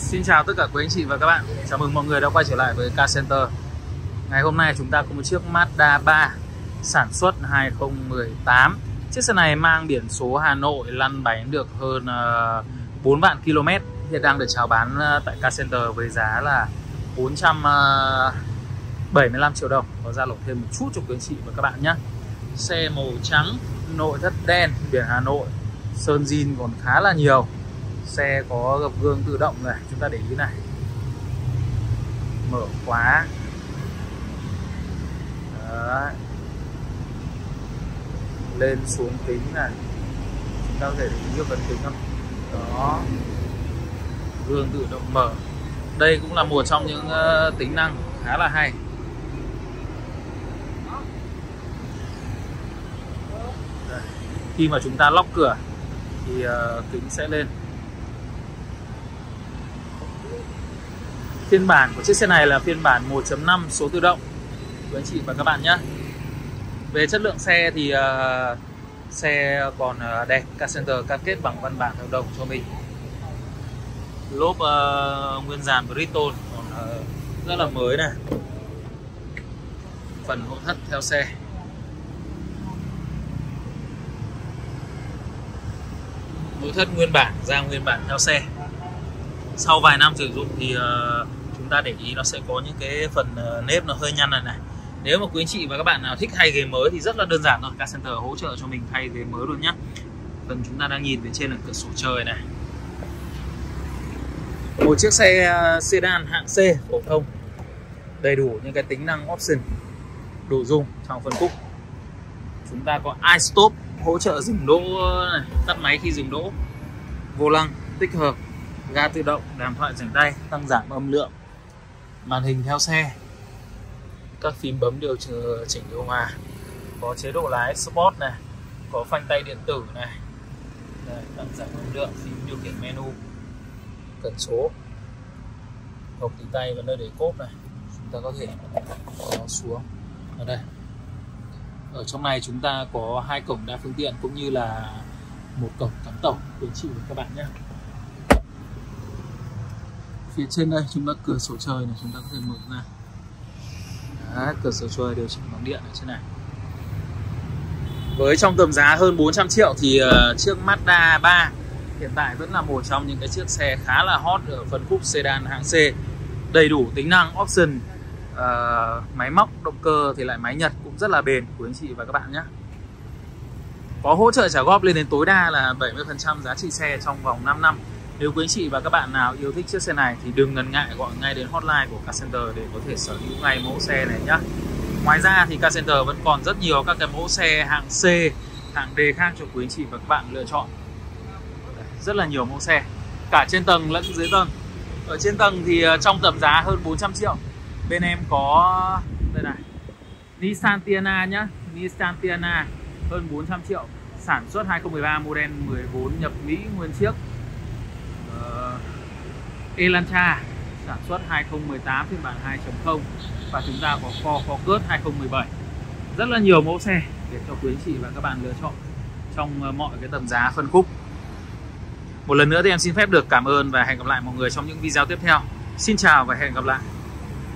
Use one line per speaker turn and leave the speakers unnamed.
Xin chào tất cả quý anh chị và các bạn. Chào mừng mọi người đã quay trở lại với Car Center. Ngày hôm nay chúng ta có một chiếc Mazda 3 sản xuất 2018. Chiếc xe này mang biển số Hà Nội, lăn bánh được hơn 4 vạn km. Hiện đang được chào bán tại Car Center với giá là 475 triệu đồng. Có ra lộc thêm một chút cho quý anh chị và các bạn nhé. Xe màu trắng, nội thất đen, biển Hà Nội, sơn zin còn khá là nhiều. Xe có gập gương tự động này, chúng ta để ý này, mở khóa. Đấy. Lên xuống kính này, chúng ta có thể để ý được phần kính không? Đó, gương tự động mở. Đây cũng là một trong những tính năng khá là hay. Đây. Khi mà chúng ta lock cửa thì kính sẽ lên. Phiên bản của chiếc xe này là phiên bản 1.5 số tự động quý anh chị và các bạn nhé. Về chất lượng xe thì xe còn đẹp. Car Center cam kết bằng văn bản hợp đồng cho mình. Lốp nguyên dàn Bridgestone còn rất là mới này. Phần nội thất theo xe. Nội thất nguyên bản, da nguyên bản theo xe. Sau vài năm sử dụng thì chúng ta để ý nó sẽ có những cái phần nếp nó hơi nhăn này. Nếu mà quý anh chị và các bạn nào thích thay ghế mới thì rất là đơn giản thôi, Car Center hỗ trợ cho mình thay ghế mới luôn nhé. Phần chúng ta đang nhìn về trên là cửa sổ trời này. Một chiếc xe sedan hạng C phổ thông, đầy đủ những cái tính năng option đủ dùng trong phân khúc. Chúng ta có iStop hỗ trợ dừng đỗ này, tắt máy khi dừng đỗ, vô lăng tích hợp, ga tự động, đàm thoại rảnh tay, tăng giảm âm lượng, màn hình theo xe, các phím bấm điều chỉnh điều hòa, có chế độ lái Sport này, có phanh tay điện tử này. Đây, tăng giảm âm lượng, phím điều khiển menu, cần số, hộc tì tay và nơi để cốp này, chúng ta có thể kéo xuống. Ở đây, ở trong này chúng ta có 2 cổng đa phương tiện cũng như là một cổng cắm tàu quý chị và các bạn nhé. Phía trên đây chúng ta cửa sổ trời này, chúng ta có thể mở ra. Đấy, cửa sổ trời điều chỉnh bằng điện ở trên này. Với trong tầm giá hơn 400 triệu thì chiếc Mazda 3 hiện tại vẫn là một trong những cái chiếc xe khá là hot ở phân khúc sedan hạng C. Đầy đủ tính năng option, máy móc, động cơ thì lại máy Nhật cũng rất là bền của anh chị và các bạn nhé. Có hỗ trợ trả góp lên đến tối đa là 70% giá trị xe trong vòng 5 năm. Nếu quý anh chị và các bạn nào yêu thích chiếc xe này thì đừng ngần ngại gọi ngay đến hotline của Car Center để có thể sở hữu ngay mẫu xe này nhé. Ngoài ra thì Car Center vẫn còn rất nhiều các cái mẫu xe hạng C, hạng D khác cho quý anh chị và các bạn lựa chọn. Rất là nhiều mẫu xe, cả trên tầng lẫn dưới tầng. Ở trên tầng thì trong tầm giá hơn 400 triệu, bên em có đây này, Nissan Tiana nhá, Nissan Tiana hơn 400 triệu, sản xuất 2013, model 14, nhập Mỹ nguyên chiếc. Elantra sản xuất 2018 phiên bản 2.0 và chúng ta có Ford Focus 2017. Rất là nhiều mẫu xe để cho quý anh chị và các bạn lựa chọn trong mọi cái tầm giá phân khúc. Một lần nữa thì em xin phép được cảm ơn và hẹn gặp lại mọi người trong những video tiếp theo. Xin chào và hẹn gặp lại.